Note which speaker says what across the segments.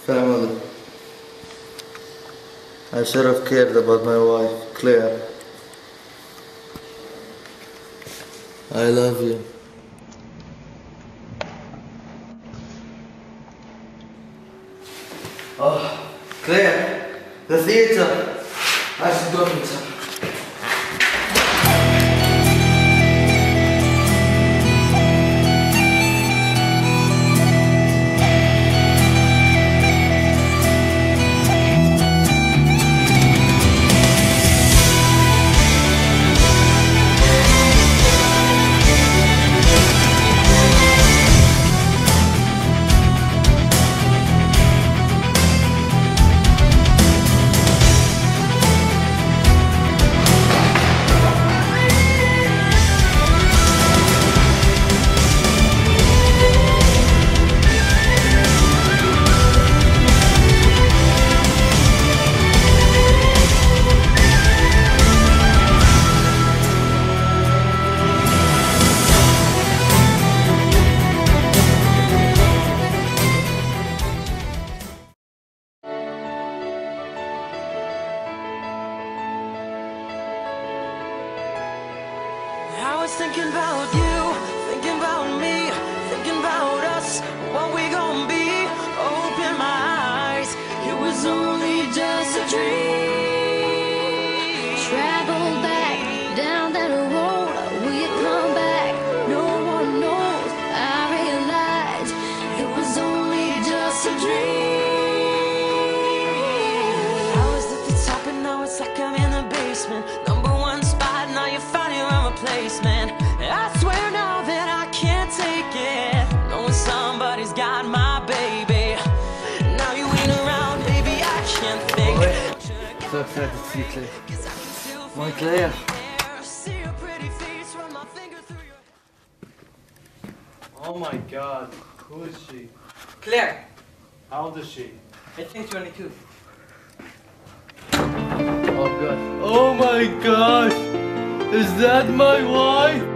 Speaker 1: family. I should have cared about my wife, Claire. I love you. Oh, Claire, the theater. I should go meet her.
Speaker 2: I was thinking about you, thinking about me, thinking about us, what we gon' be. Open my eyes, it was only just a dream.
Speaker 3: Travel back down that road, will you come back? No one knows. I realized it was only just a dream.
Speaker 2: I was at the top and now it's like I'm in the basement. #1 spot, now you found your own replacement. I swear now that I can't take it, knowing somebody's got my baby. Now you ain't around, baby, I can't think.
Speaker 1: So excited to see Claire. My Claire.
Speaker 4: Oh my god, who is she?
Speaker 5: Claire,
Speaker 4: How old is she?
Speaker 5: I think 22.
Speaker 1: Oh God. Oh my gosh. Is that my wife?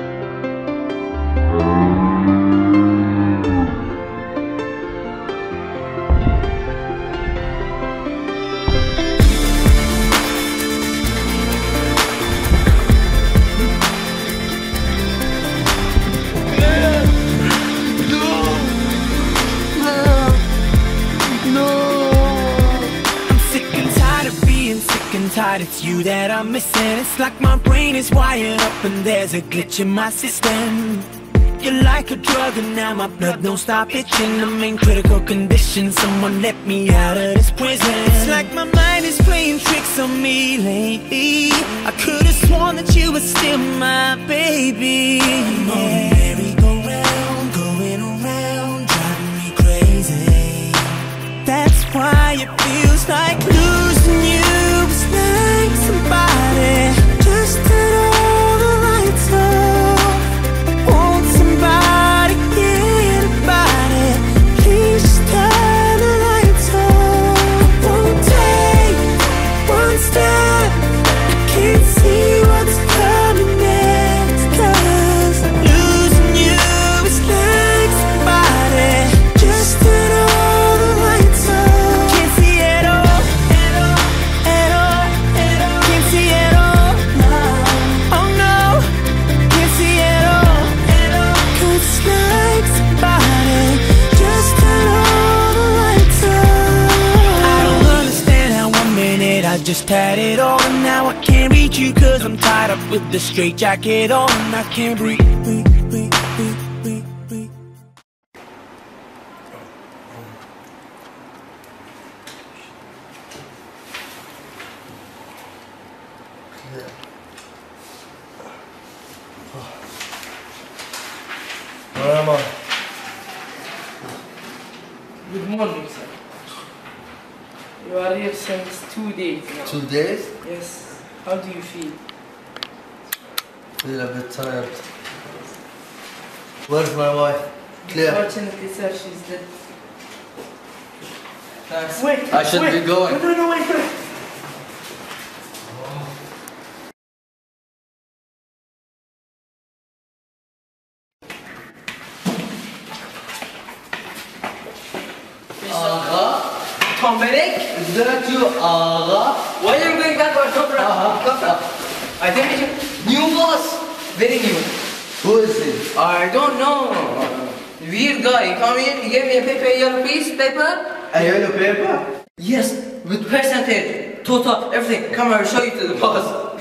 Speaker 2: It's you that I'm missing. It's like my brain is wired up and there's a glitch in my system. You're like a drug and now my blood don't stop itching. I'm in critical condition, someone let me out of this prison. It's like my mind is playing tricks on me lately. I could have sworn that you were still my baby. I'm on a merry-go-round, going around, driving me crazy. That's why it feels like losing you. Like somebody just turn all the lights off. Won't somebody get about it? Please just turn the lights off. I won't take one step. I can't see what's coming next. 'Cause losing you is like somebody just turn all the lights off. Can't see it all, at all, at all. I just had it all and now I can't reach you 'cause I'm tied up with the straight jacket on and I can't breathe.
Speaker 1: Where am I?
Speaker 5: Good morning, sir. You are here since 2 days now.
Speaker 1: 2 days?
Speaker 5: Yes. How do you feel?
Speaker 1: Feel a bit tired. Where's my wife? Claire.
Speaker 5: Unfortunately, sir, she's dead. Thanks.
Speaker 1: I should be going.
Speaker 5: No, wait.
Speaker 1: Aga?
Speaker 5: Comedic?
Speaker 1: Is that you, Aga?
Speaker 5: Why are you going backward? Come around. I think it's new boss. Very new.
Speaker 1: Who is it?
Speaker 5: I don't know. Weird guy. He come in, he gave me a paper, yellow piece, paper.
Speaker 1: A yellow paper?
Speaker 5: Yes, with percentage, total, everything. Come here, I'll show you to the boss.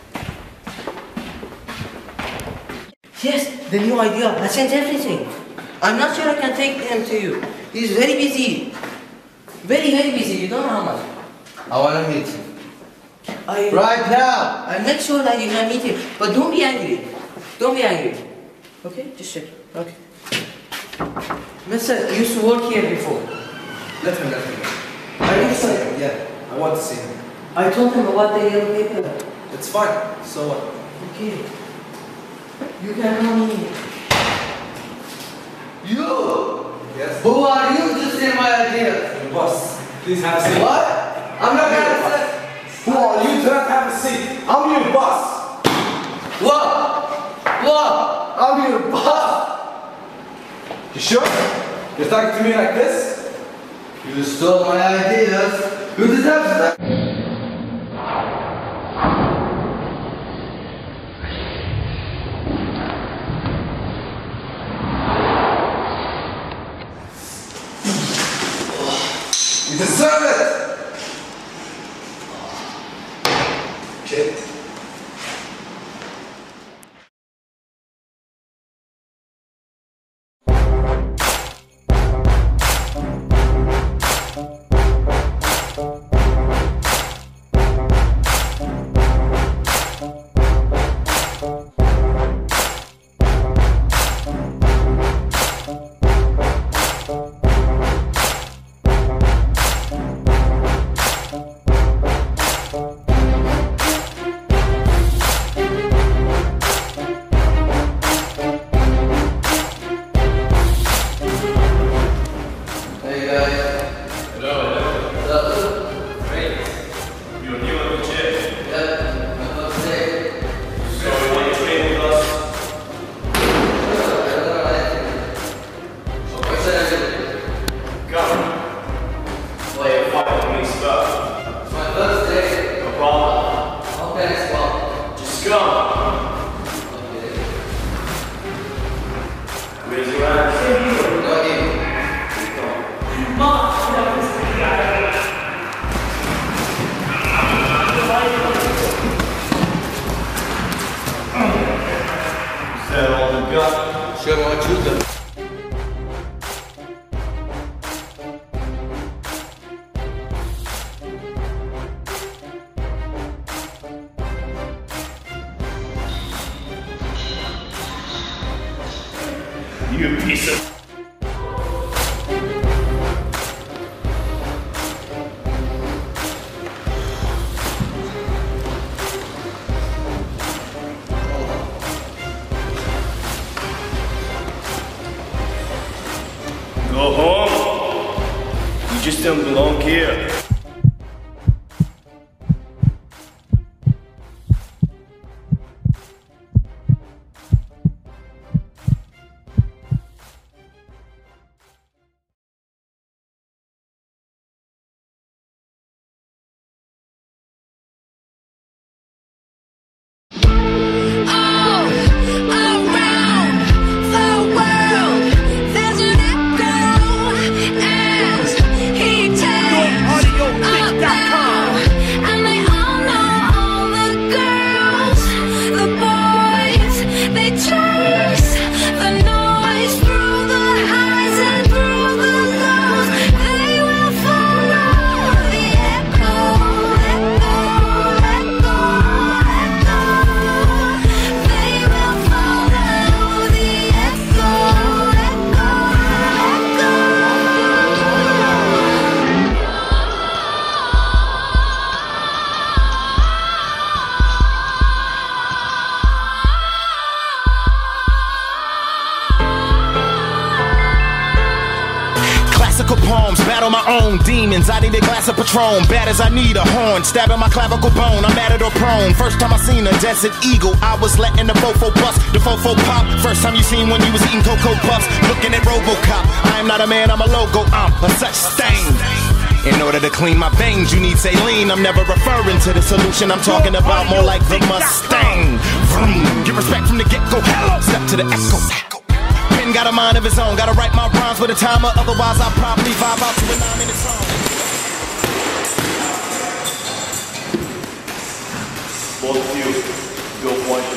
Speaker 5: Yes, the new idea. I sent everything. I'm not sure I can take them to you. He's very busy. Very, very busy. You don't know how much.
Speaker 1: I want to meet him.
Speaker 5: Right
Speaker 1: now!
Speaker 5: I'll make sure that you can meet him. But don't be angry. Don't be angry. Okay? Just check. Okay. Mister, you used to work here before.
Speaker 6: Let him.
Speaker 5: Are you excited?
Speaker 6: Yeah, I want to see him.
Speaker 5: I told him about the yellow paper.
Speaker 6: It's fine. So what?
Speaker 5: Okay. You can come in.
Speaker 1: You!
Speaker 6: Yes.
Speaker 1: Who are you to say my ideas?
Speaker 6: Your boss. Please have a seat.
Speaker 1: What? I'm not gonna say.
Speaker 6: Who are you to not have a seat? I'm your boss.
Speaker 1: What?
Speaker 6: I'm your boss. You sure? You're talking to me like this?
Speaker 1: You stole my ideas. You deserve that.
Speaker 6: You deserve it. Okay.
Speaker 1: Show me what you do.
Speaker 7: You piece of... Go home. You just don't belong here.
Speaker 8: Poems, battle my own demons. I need a glass of Patron, bad as I need a horn, stabbing my clavicle bone. I'm at it or prone. First time I seen a desert eagle, I was letting the fofo bust, the fofo pop. First time you seen when you was eating Cocoa Puffs, looking at RoboCop. I am not a man, I'm a logo, I'm a such stain. In order to clean my veins, you need saline. I'm never referring to the solution. I'm talking about more like the Mustang. Vroom. Get respect from the get-go. Step to the echo. Pen got a mind of his own. Gotta write my rhymes with a timer. Otherwise, I'll probably vibe out to a 9-minute song.
Speaker 7: Both of you, go point.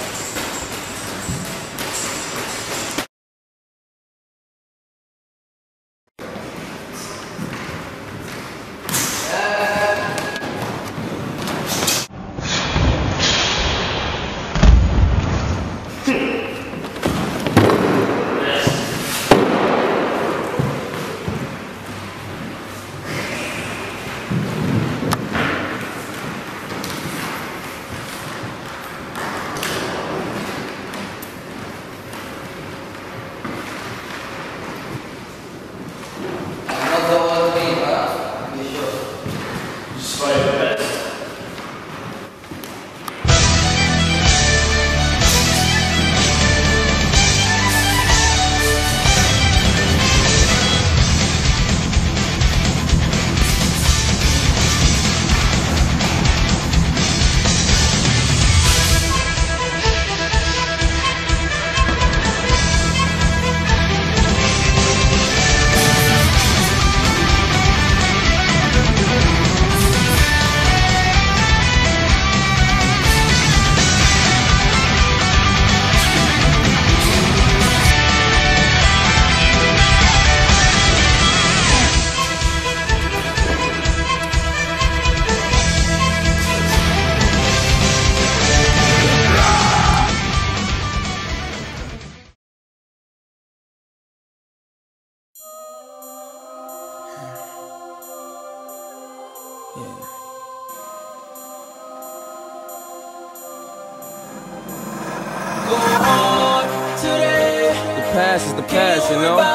Speaker 9: Past is the past, you know?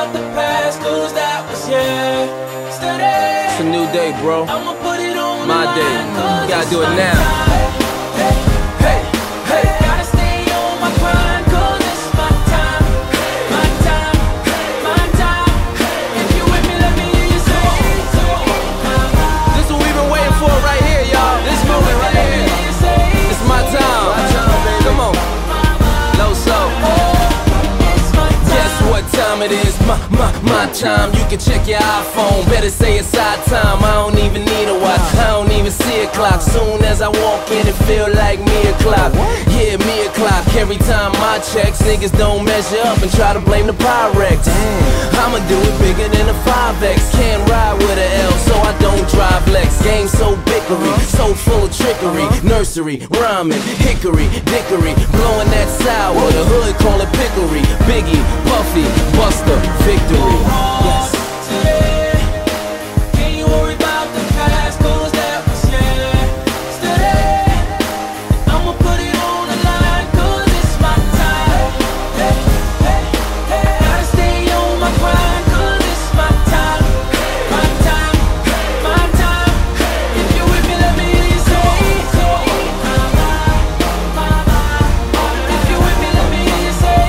Speaker 9: It's a new day, bro. My day. You gotta do it now. Hey, hey, gotta stay on my grind, 'cause it's my time. My time, my time. If you with me, let me hear you say. This is what we've been waiting for right here, y'all. This moment right here. It's my time. Come on. Low slow. What time it is, my time. You can check your iPhone, better say it's our time. I don't even need a watch, I don't even see a clock. Soon as I walk in, it feel like me o'clock. Yeah, me o'clock. Every time I checks, niggas don't measure up and try to blame the Pyrex. I'ma do it bigger than a 5X. Can't ride with a L, so I don't drive Lex. Game so bickery, so full of trickery. Nursery, rhyming, hickory, dickory, blowing that sour. The hood call it pickery. Biggie, Puffy, Buster, victory. Yes. Can you worry about the past? 'Cause that was yesterday. I'ma put it on the line, 'cause it's my time. Hey, hey, hey. Gotta stay on my grind, 'cause it's my time. My time, my time. If you with me, let me hear you say. If you with me, let me hear you say.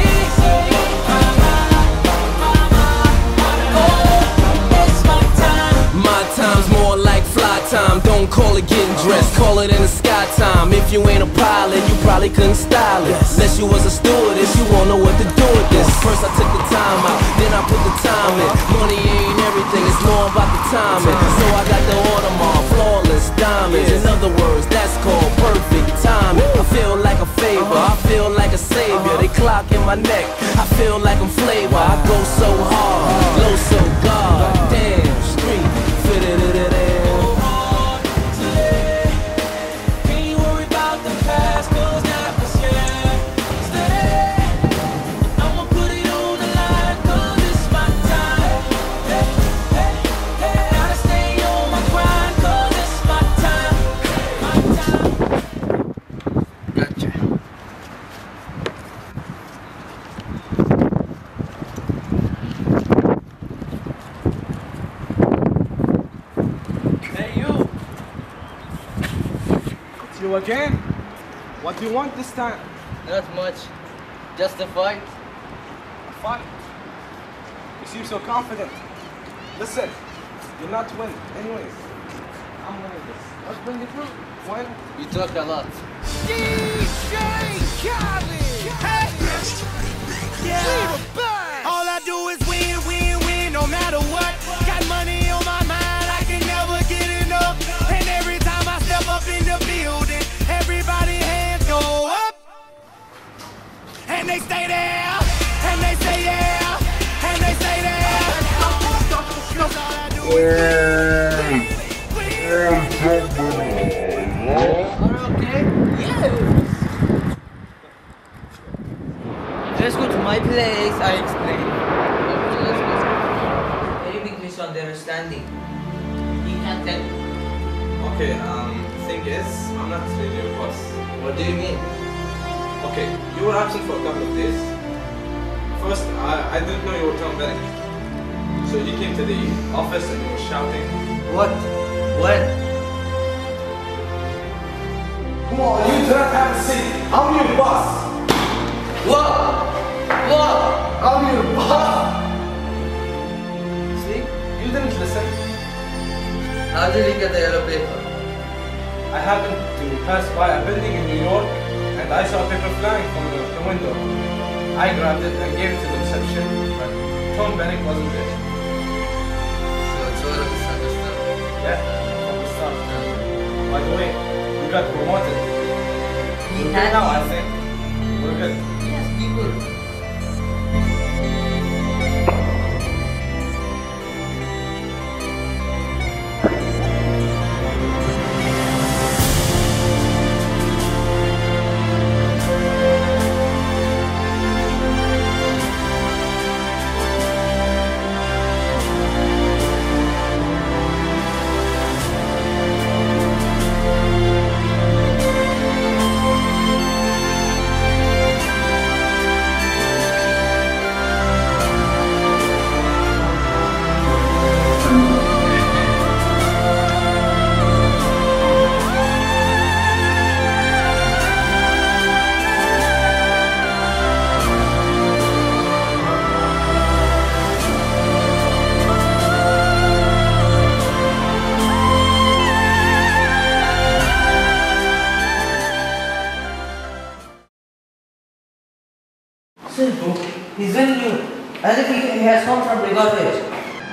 Speaker 9: Time. Don't call it getting dressed, call it in the sky time. If you ain't a pilot, you probably couldn't style it. Unless you was a stewardess, you won't know what to do with this. First I took the time out, then I put the time in. Money ain't everything, it's more about the timing. So I got the Audemars, flawless diamonds. In other words, that's called perfect timing. I feel like a favor, I feel like a savior. They clock in my neck, I feel like I'm flavor. I go so hard, low so god. Damn, street, fit it.
Speaker 6: You again? What do you want this time?
Speaker 5: Not much. Just a fight.
Speaker 6: A fight? You seem so confident. Listen, You're not winning. Anyways, I'm winning this. Let's bring it through. Why not?
Speaker 1: You talk a lot.
Speaker 2: DJ Khaled! Hey! Yeah! All I do is win, win, win, no matter what. Got money on my mind, I can never get enough. And every time I step up in the building, everybody hands go up. And they stay there, and they stay there, and they stay there. 'Cause all I do is win, win, win.
Speaker 5: Okay? Yes. Let's go to my place, I explain. Okay, let's go. Very big misunderstanding. He can't tell me.
Speaker 6: Okay, thing is, I'm not really your boss.
Speaker 5: What do you mean?
Speaker 6: Okay, you were absent for a couple of days. First, I didn't know you were Tom Bennick. So you came to the office and you were shouting.
Speaker 5: What? When?
Speaker 6: Come on, you do not have a seat. I'm your boss.
Speaker 5: What? What?
Speaker 6: I'm your boss.
Speaker 5: See?
Speaker 6: You didn't listen.
Speaker 5: How did you get the yellow paper?
Speaker 6: I happened to pass by a building in New York and I saw a paper flying from the window. I grabbed it and gave it to the reception, but Tom Bennick wasn't there.
Speaker 5: So it's all a misunderstanding.
Speaker 6: Yeah, from the start. By the way, we got promoted.
Speaker 5: He
Speaker 6: We're
Speaker 5: had
Speaker 6: good now, I
Speaker 5: you.
Speaker 6: think. We're good.
Speaker 5: Yes, people. Simple. He's very new. As if he has come from the garbage.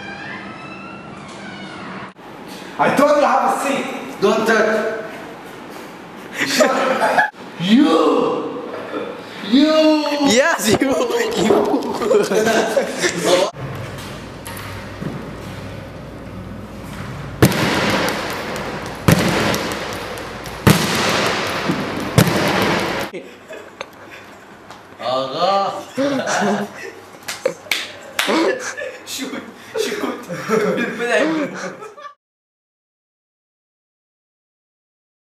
Speaker 6: I told you to have a seat.
Speaker 5: Don't touch.
Speaker 1: You!
Speaker 5: Yes, you.
Speaker 1: Aga!